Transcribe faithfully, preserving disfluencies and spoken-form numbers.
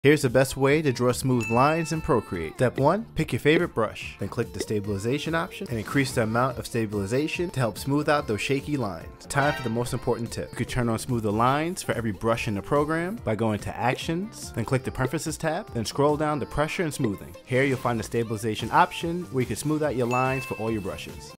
Here's the best way to draw smooth lines in Procreate. Step one, pick your favorite brush. Then click the stabilization option and increase the amount of stabilization to help smooth out those shaky lines. Time for the most important tip. You could turn on smoother lines for every brush in the program by going to Actions, then click the Preferences tab, then scroll down to Pressure and Smoothing. Here you'll find the stabilization option where you can smooth out your lines for all your brushes.